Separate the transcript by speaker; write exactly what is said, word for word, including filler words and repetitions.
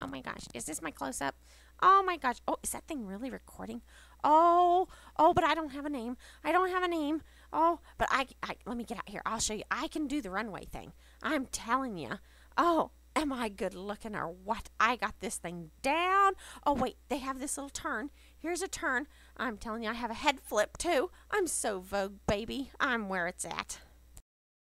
Speaker 1: Oh my gosh. Is this my close up? Oh my gosh. Oh, is that thing really recording? Oh, oh, but I don't have a name. I don't have a name. Oh, but I, I let me get out here. I'll show you. I can do the runway thing. I'm telling you. Oh, am I good looking or what? I got this thing down. Oh, wait, they have this little turn. Here's a turn. I'm telling you, I have a head flip too. I'm so Vogue, baby. I'm where it's at.